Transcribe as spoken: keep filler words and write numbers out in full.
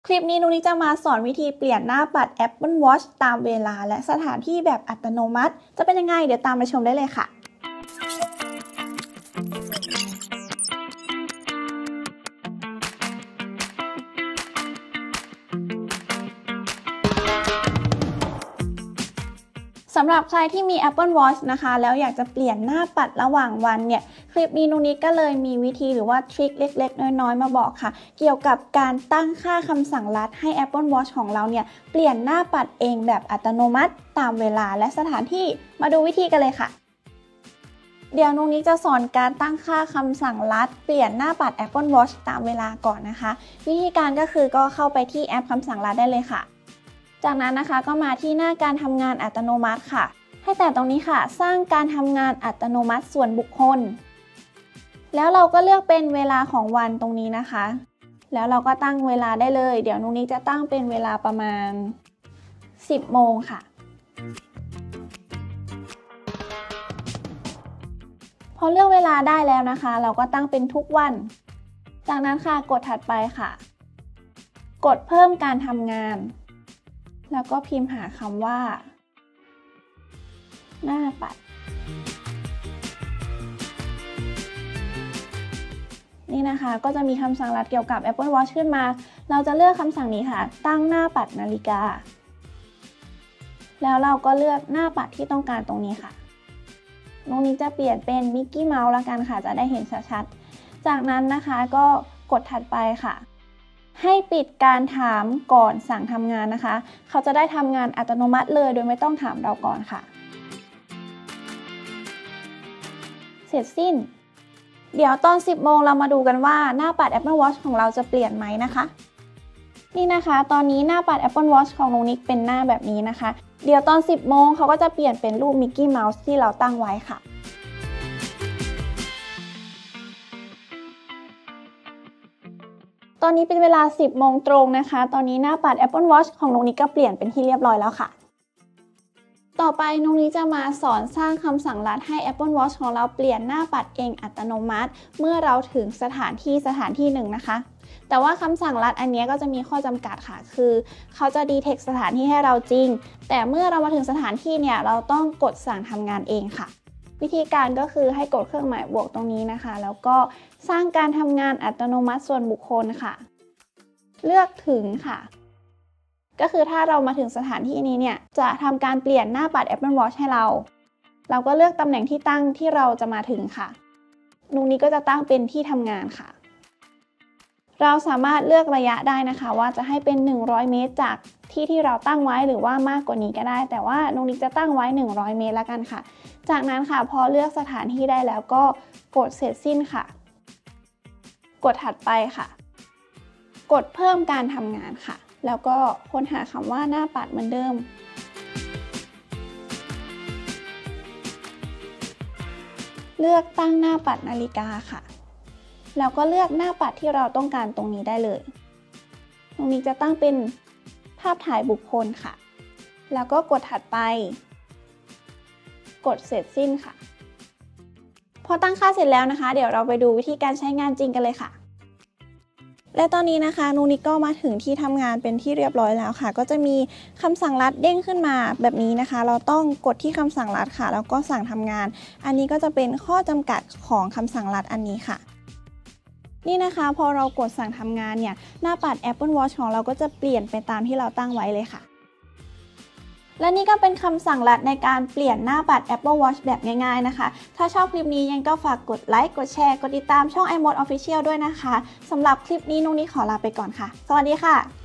คลิปนี้นุนิจะมาสอนวิธีเปลี่ยนหน้าปัด Apple Watch ตามเวลาและสถานที่แบบอัตโนมัติ จะเป็นยังไงเดี๋ยวตามไปชมได้เลยค่ะสำหรับใครที่มี Apple Watch นะคะแล้วอยากจะเปลี่ยนหน้าปัดระหว่างวันเนี่ยคลิปนี้นุนิก็เลยมีวิธีหรือว่าทริคเล็กๆน้อยๆมาบอกค่ะเกี่ยวกับการตั้งค่าคำสั่งลัดให้ Apple Watch ของเราเนี่ยเปลี่ยนหน้าปัดเองแบบอัตโนมัติตามเวลาและสถานที่มาดูวิธีกันเลยค่ะเดี๋ยวนุนิจะสอนการตั้งค่าคำสั่งลัดเปลี่ยนหน้าปัด Apple Watch ตามเวลาก่อนนะคะวิธีการก็คือก็เข้าไปที่แอปคำสั่งลัดได้เลยค่ะจากนั้นนะคะก็มาที่หน้าการทำงานอัตโนมัติค่ะให้แต่ตรงนี้ค่ะสร้างการทำงานอัตโนมัติส่วนบุคคลแล้วเราก็เลือกเป็นเวลาของวันตรงนี้นะคะแล้วเราก็ตั้งเวลาได้เลยเดี๋ยวนุนิจะตั้งเป็นเวลาประมาณสิบโมงค่ะพอเลือกเวลาได้แล้วนะคะเราก็ตั้งเป็นทุกวันจากนั้นค่ะกดถัดไปค่ะกดเพิ่มการทำงานแล้วก็พิมพ์หาคำว่าหน้าปัดนี่นะคะก็จะมีคำสั่งลัดเกี่ยวกับ Apple Watch ขึ้นมาเราจะเลือกคำสั่งนี้ค่ะตั้งหน้าปัดนาฬิกาแล้วเราก็เลือกหน้าปัดที่ต้องการตรงนี้ค่ะตรงนี้จะเปลี่ยนเป็นมิกกี้เมาส์ละกันค่ะจะได้เห็นชัดๆจากนั้นนะคะก็กดถัดไปค่ะให้ปิดการถามก่อนสั่งทำงานนะคะเขาจะได้ทำงานอัตโนมัติเลยโดยไม่ต้องถามเราก่อนค่ะเสร็จสิ้นเดี๋ยวตอนสิบโมงเรามาดูกันว่าหน้าปัด Apple Watch ของเราจะเปลี่ยนไหมนะคะนี่นะคะตอนนี้หน้าปัด Apple Watch ของนุนิเป็นหน้าแบบนี้นะคะเดี๋ยวตอนสิบโมงเขาก็จะเปลี่ยนเป็นรูปมิกกี้เมาส์ที่เราตั้งไว้ค่ะตอนนี้เป็นเวลาสิบโมงตรงนะคะตอนนี้หน้าปัด Apple Watch ของนุนิก็เปลี่ยนเป็นที่เรียบร้อยแล้วค่ะต่อไปนุนิจะมาสอนสร้างคำสั่งลัดให้ Apple Watch ของเราเปลี่ยนหน้าปัดเองอัตโนมัติเมื่อเราถึงสถานที่สถานที่หนึ่งนะคะแต่ว่าคำสั่งลัดอันนี้ก็จะมีข้อจำกัดค่ะคือเขาจะ detect สถานที่ให้เราจริงแต่เมื่อเรามาถึงสถานที่เนี่ยเราต้องกดสั่งทำงานเองค่ะวิธีการก็คือให้กดเครื่องหมายบวกตรงนี้นะคะแล้วก็สร้างการทำงานอัตโนมัติส่วนบุคคลค่ะเลือกถึงค่ะก็คือถ้าเรามาถึงสถานที่นี้เนี่ยจะทำการเปลี่ยนหน้าปัด Apple Watch ให้เราเราก็เลือกตำแหน่งที่ตั้งที่เราจะมาถึงค่ะตรงนี้ก็จะตั้งเป็นที่ทำงานค่ะเราสามารถเลือกระยะได้นะคะว่าจะให้เป็นหนึ่งร้อยเมตรจากที่ที่เราตั้งไว้หรือว่ามากกว่านี้ก็ได้แต่ว่าตรงนี้จะตั้งไว้หนึ่งร้อยเมตรแล้วกันค่ะจากนั้นค่ะพอเลือกสถานที่ได้แล้วก็กดเสร็จสิ้นค่ะกดถัดไปค่ะกดเพิ่มการทำงานค่ะแล้วก็ค้นหาคำว่าหน้าปัดเหมือนเดิมเลือกตั้งหน้าปัดนาฬิกาค่ะแล้วก็เลือกหน้าปัดที่เราต้องการตรงนี้ได้เลยตรงนี้จะตั้งเป็นภาพถ่ายบุคคลค่ะแล้วก็กดถัดไปกดเสร็จสิ้นค่ะพอตั้งค่าเสร็จแล้วนะคะเดี๋ยวเราไปดูวิธีการใช้งานจริงกันเลยค่ะและตอนนี้นะคะนุนิก็มาถึงที่ทำงานเป็นที่เรียบร้อยแล้วค่ะก็จะมีคำสั่งลัดเด้งขึ้นมาแบบนี้นะคะเราต้องกดที่คำสั่งลัดค่ะแล้วก็สั่งทำงานอันนี้ก็จะเป็นข้อจำกัดของคำสั่งลัดอันนี้ค่ะนี่นะคะพอเรากดสั่งทำงานเนี่ยหน้าปัด Apple Watch ของเราก็จะเปลี่ยนไปตามที่เราตั้งไว้เลยค่ะและนี่ก็เป็นคำสั่งลัดในการเปลี่ยนหน้าปัด Apple Watch แบบง่ายๆนะคะถ้าชอบคลิปนี้ยังก็ฝากกดไลค์กดแชร์กดติดตามช่อง iMode Official ด้วยนะคะสำหรับคลิปนี้นุนิขอลาไปก่อนค่ะสวัสดีค่ะ